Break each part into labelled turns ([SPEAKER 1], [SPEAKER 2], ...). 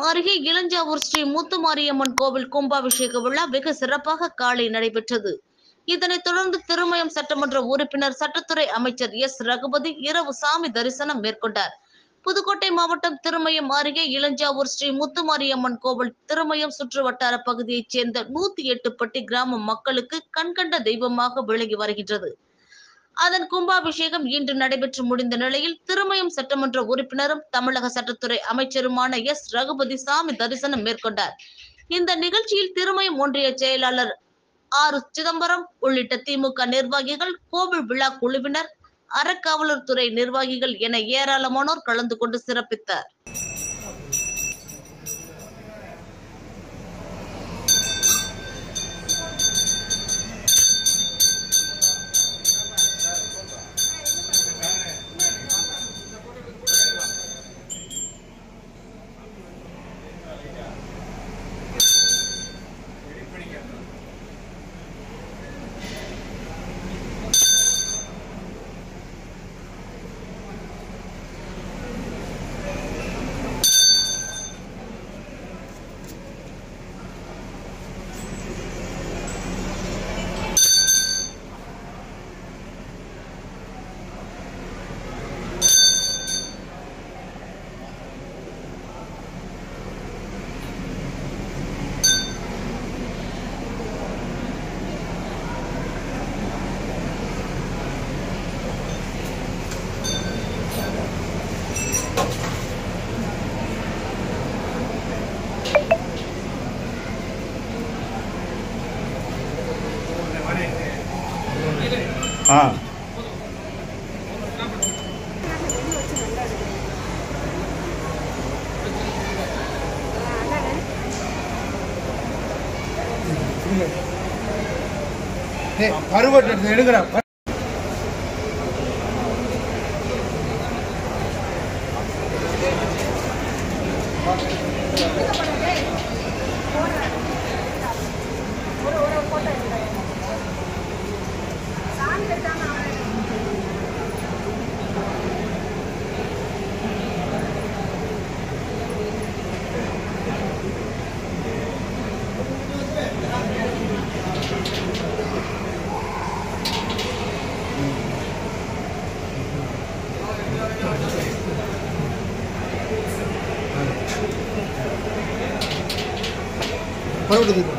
[SPEAKER 1] அருகே இளஞ்சாவூர் ஸ்ரீ முத்துமாரியம்மன் கோவில் கும்பாபிஷேக விழா வெகு சிறப்பாக காலை நடைபெற்றது. இதனைத் தொடர்ந்து திருமயம் சட்டமன்ற உறுப்பினர் சட்டத்துறை அமைச்சர் எஸ். ரகுபதி இரவு சாமி தரிசனம் மேற்கொண்டார். புதுக்கோட்டை மாவட்டம் திருமயம் அருகே இளஞ்சாவூர் ஸ்ரீ முத்துமாரியம்மன் கோவில் திருமயம் சுற்று வட்டார பகுதியைச் சேர்ந்த 108 பட்டி கிராம மக்களுக்கு கண்கண்ட தெய்வமாக விளங்கி வருகின்றது. அதன் கும்பாபிஷேகம் இன்று நடைபெற்று முடிந்த நிலையில் திருமயம் சட்டமன்ற உறுப்பினரும் தமிழக சட்டத்துறை அமைச்சருமான எஸ். ரகுபதி சாமி தரிசனம் மேற்கொண்டார். இந்த நிகழ்ச்சியில் திருமயம் ஒன்றிய செயலாளர் ஆர். சிதம்பரம் உள்ளிட்ட திமுக நிர்வாகிகள், கோவில் விழா குழுவினர், அறக்காவலர் துறை நிர்வாகிகள் என ஏராளமானோர் கலந்து கொண்டு சிறப்பித்தார்.
[SPEAKER 2] பருவத்தை எடுக்கிறேன். பருவத்தை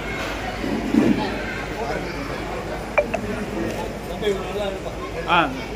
[SPEAKER 3] Ah.